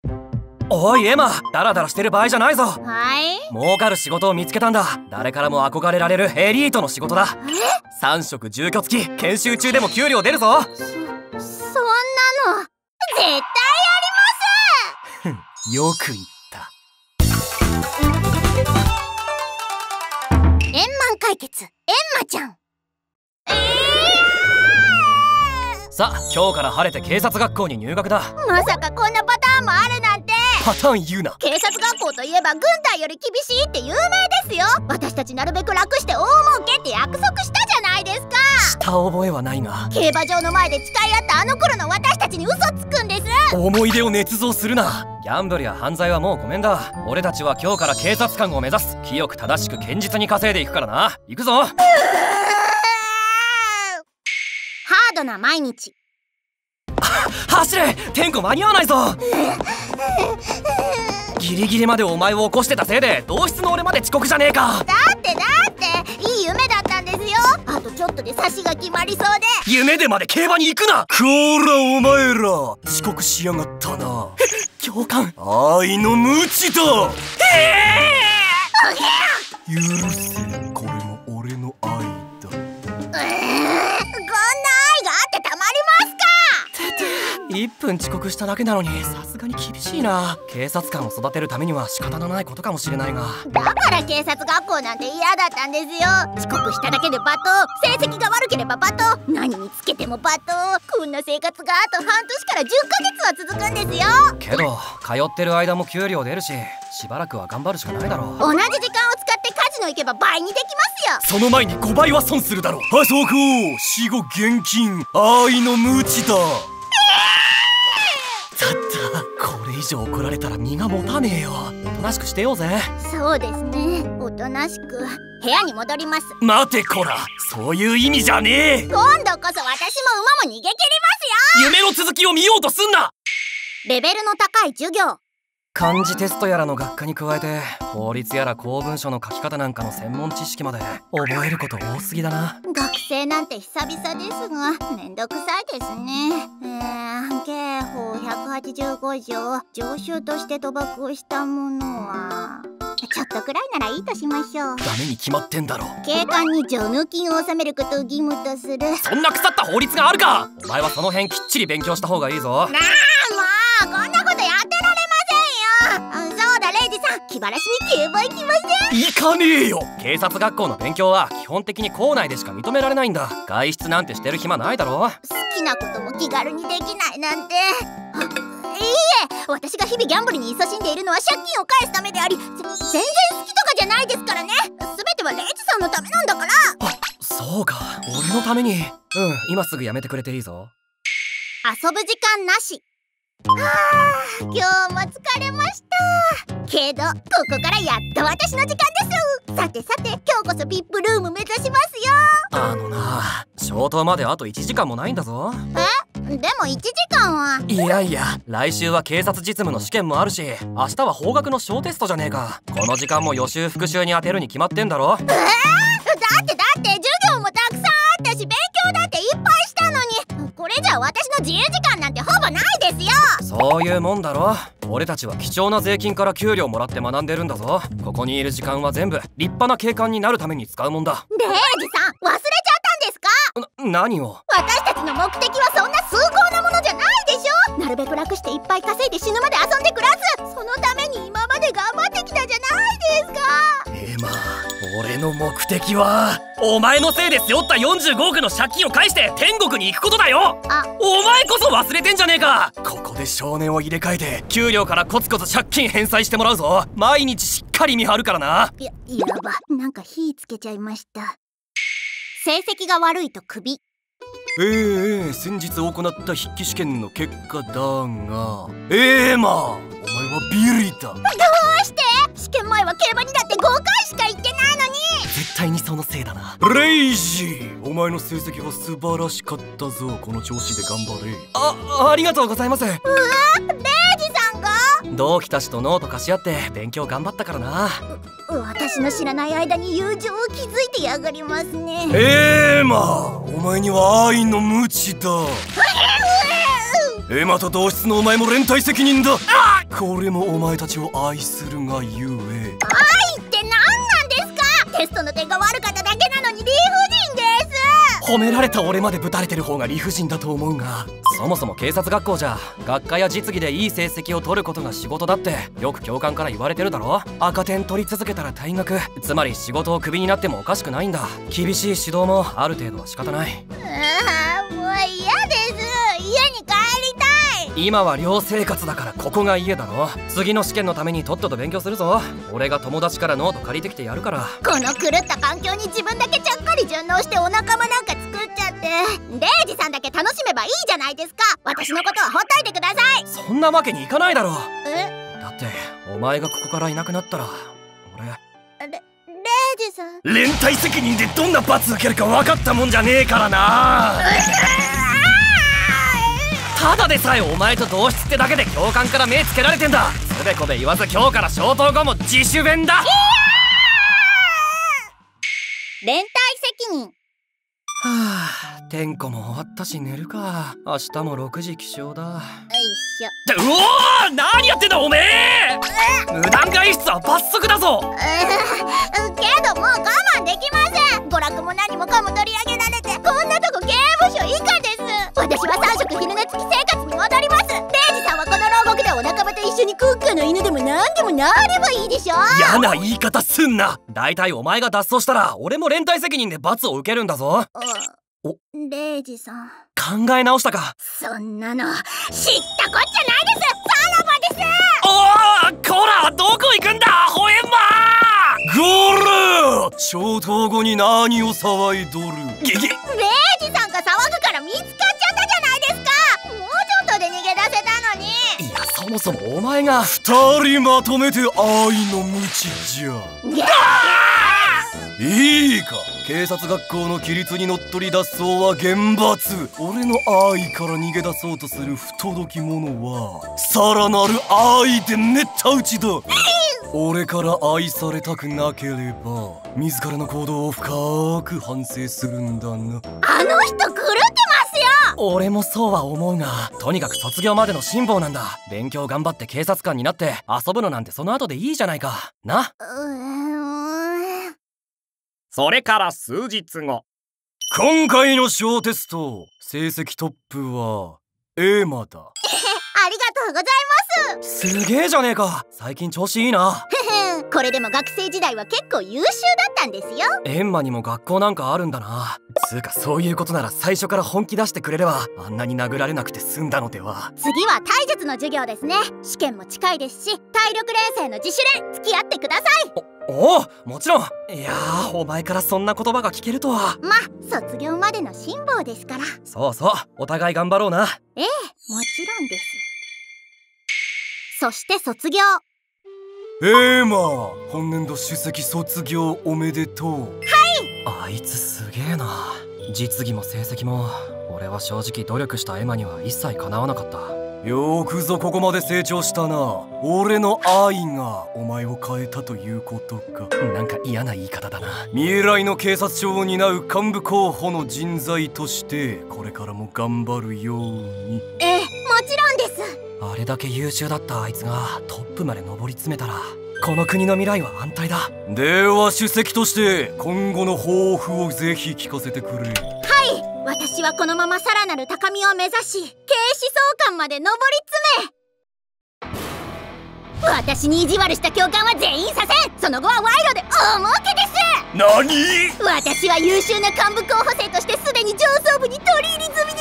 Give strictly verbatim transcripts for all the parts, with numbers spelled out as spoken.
おいエマ、ダラダラしてる場合じゃないぞ。 はい。 儲かる仕事を見つけたんだ。誰からも憧れられるエリートの仕事だ。 え？ さん食住居付き、研修中でも給料出るぞ。 そ、そんなの絶対やります。 よく言った。 円満解決、エンマちゃん。えー、 さあ、今日から晴れて警察学校に入学だ。 まさかこんなパターンもあるなんて。 パターン言うな。 警察学校といえば軍隊より厳しいって有名ですよ。私たちなるべく楽して大儲けって約束したじゃないですか。 した覚えはないが、 競馬場の前で誓い合ったあの頃の私たちに嘘つくんです。 思い出を捏造するな。ギャンブルや犯罪はもうごめんだ。俺たちは今日から警察官を目指す。清く正しく堅実に稼いでいくからな。行くぞ。ハードな毎日。 走れ、点呼間に合わないぞ。ギリギリまでお前を起こしてたせいで同室の俺まで遅刻じゃねえか。 だってだっていい夢だったんですよ。あとちょっとで差しが決まりそうで。 夢でまで競馬に行くな。こーらお前ら、遅刻しやがったな。教官、愛の無知だ。えー、許せ、これも俺の愛だ。 うーん、こんな愛があってたまりますか。 いっぷん遅刻しただけなのにさすがに厳しいな。警察官を育てるためには仕方のないことかもしれないが。 だから警察学校なんて嫌だったんですよ。遅刻しただけで罵倒、成績が悪ければ罵倒、何につけても罵倒。こんな生活があと半年からじゅっかげつは続くんですよ。 けど通ってる間も給料出るし、しばらくは頑張るしかないだろう。 同じ時間を使ってカジノ行けば倍にできますよ。 その前にごばいは損するだろう。あそこ死後現金、愛の無知だ。だったこれ以上怒られたら身が持たねえよ。おとなしくしてようぜ。 そうですね、おとなしく部屋に戻ります。 待てこら、そういう意味じゃねえ。 今度こそ私も馬も逃げ切りますよ。 夢の続きを見ようとすんな。 レベルの高い授業。 漢字テストやらの学科に加えて法律やら公文書の書き方なんかの専門知識まで覚えること多すぎだな。 学生なんて久々ですがめんどくさいですね。えー、刑法ひゃくはちじゅうご条、常習として賭博をしたものはちょっとくらいならいいとしましょう。 ダメに決まってんだろ。 警官に助成金を納めることを義務とする。 そんな腐った法律があるか。お前はその辺きっちり勉強した方がいいぞ。 なあもうこんなことやってられませんよ。あ、そうだレイジさん、気晴らしに競馬行きません？ 行かねえよ。警察学校の勉強は基本的に校内でしか認められないんだ。外出なんてしてる暇ないだろ。 好きなことも気軽にできないなんて。いいえ、私が日々ギャンブルに勤しんでいるのは借金を返すためであり、全然好きとかじゃないですからね。全てはレイジさんのためなんだから。 あ、そうか、俺のために。うん、今すぐやめてくれていいぞ。 遊ぶ時間なし。はあ、今日も疲れました。けどここからやっと私の時間です。さてさて、今日こそ ブイアイピー ルーム目指しますよ。 あのな、消灯まであといちじかんもないんだぞ。 え、でもいちじかんは。 いやいや、来週は警察実務の試験もあるし、明日は法学の小テストじゃねえか。この時間も予習復習に当てるに決まってんだろ。えー、だってだって授業もたくさんあったし、勉強だっていっぱいしたのに、これじゃ私の自由時間なんてほぼないですよ。 そういうもんだろ。俺たちは貴重な税金から給料もらって学んでるんだぞ。ここにいる時間は全部立派な警官になるために使うもんだ。 レイジさん、忘れちゃったんですか？ な、何を？ 私たちの目的はそんな崇高なものじゃないでしょ。なるべく楽していっぱい稼いで死ぬまで遊んで暮らす。そのために今まで頑張ってきたじゃないですか。 エマ、俺の目的はお前のせいで背負ったよんじゅうごおくの借金を返して天国に行くことだよ。 あ、 お前こそ忘れてんじゃねえか。ここで少年を入れ替えて給料からコツコツ借金返済してもらうぞ。毎日しっかり見張るからな。 や、やば、なんか火つけちゃいました。成績が悪いとクビ。 えー、えー、先日行った筆記試験の結果だが、えー、まあお前はビリだ。どうして？試験前は競馬にだってごかいしか行ってないのに。 絶対にそのせいだな。レイジ、お前の成績は素晴らしかったぞ。この調子で頑張れ。あ、ありがとうございます。うわ、 レイジさんが？ 同期たちとノート貸し合って勉強頑張ったからな。 私の知らない間に友情を築いてやがりますね。 エーマ、お前には愛の無知だ。エマと同室のお前も連帯責任だ。あっ、 これもお前たちを愛するがゆえ。 愛って何なんですか？テストの点が悪かっただけなのに理不尽です。 褒められた俺までぶたれてる方が理不尽だと思うが、そもそも警察学校じゃ学科や実技でいい成績を取ることが仕事だってよく教官から言われてるだろ。赤点取り続けたら退学、つまり仕事をクビになってもおかしくないんだ。厳しい指導もある程度は仕方ない。 ああ、もう嫌です。家に帰りたい。 今は寮生活だからここが家だろ。次の試験のためにとっとと勉強するぞ。俺が友達からノート借りてきてやるから。 この狂った環境に自分だけちゃっかり順応してお仲間なんか作っちゃって、レイジさんだけ楽しめばいいじゃないですか。私のことはほっといてください。 そんなわけにいかないだろ。 え？ だってお前がここからいなくなったら俺レ、レイジさん、 連帯責任でどんな罰受けるか分かったもんじゃねえからな。ただでさえお前と同室ってだけで教官から目つけられてんだ。つべこべ言わず今日から消灯後も自主弁だ。 連帯責任。 はあ、点呼も終わったし寝るか。明日もろくじ起床だ。 よいしょ。 うおー、何やってんだおめえ。無断外出は罰則だぞ。 けどもう我慢できません。娯楽も何もかも取り上げられて、こんなとこ刑務所以下です。私はさん食昼寝付き生活に戻ります。レイジさんはこの牢獄でお仲間と一緒にクッカーの犬でも何でもなればいいでしょ。 嫌な言い方すんな。だいたいお前が脱走したら俺も連帯責任で罰を受けるんだぞ。お、 レイジさん、 考え直したか。 そんなの知ったこっちゃないです。さらばです。 おー、こらどこ行くんだアホエンマー。ゴール消灯後に何を騒いどる。ゲゲ、 レイジさんが騒ぐから見つかっちゃったじゃないですか。もうちょっとで逃げ出せたのに。 いや、そもそもお前が二人まとめて愛の無知じゃ。いいか、警察学校の規律にのっとり脱走は厳罰。俺の愛から逃げ出そうとする不届き者はさらなる愛でめった打ちだ。俺から愛されたくなければ自らの行動を深く反省するんだな。 あの人狂ってますよ。 俺もそうは思うが、とにかく卒業までの辛抱なんだ。勉強頑張って警察官になって遊ぶのなんてその後でいいじゃないかな。 うーん。 それから数日後、 今回の小テスト成績トップはエーマだ。 ありがとうございます。 すげえじゃねえか。最近調子いいな。 これでも学生時代は結構優秀だったんですよ。 エンマにも学校なんかあるんだな。つうかそういうことなら最初から本気出してくれればあんなに殴られなくて済んだのでは。 次は体術の授業ですね。試験も近いですし、体力連成の自主練付き合ってください。 おお、もちろん。いやー、お前からそんな言葉が聞けるとは。 ま、卒業までの辛抱ですから。 そうそう、お互い頑張ろうな。 ええ、もちろんです。そして卒業。 エーマ、本年度首席卒業おめでとう。はい。あいつすげえな。実技も成績も俺は正直努力したエマには一切かなわなかった。よくぞここまで成長したな。俺の愛がお前を変えたということか。なんか嫌な言い方だな。未来の警察庁を担う幹部候補の人材としてこれからも頑張るように。 ええ、もちろんです。 あれだけ優秀だったあいつがトップまで上り詰めたらこの国の未来は安泰だ。では主席として今後の抱負をぜひ聞かせてくれ。 はい、私はこのままさらなる高みを目指し、警視総監まで上り詰め、私に意地悪した教官は全員左遷。その後は賄賂で大儲けです。 何？ 私は優秀な幹部候補生としてすでに上層部に取り入り済みです。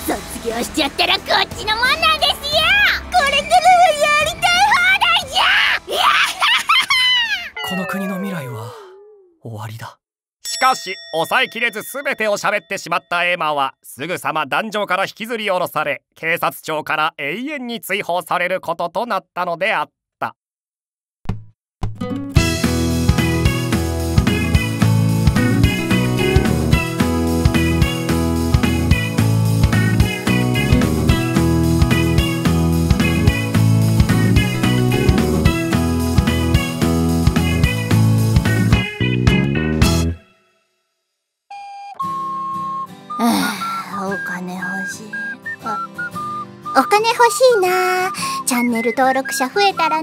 卒業しちゃったらこっちのもんなんですよ。これからはやりたい放題じゃ。 この国の未来は終わりだ。 しかし抑えきれず全てを喋ってしまったエマはすぐさま壇上から引きずり下ろされ、警察庁から永遠に追放されることとなったのであった。 ああ、お金欲しい。あ、 お金欲しいな。チャンネル登録者増えたら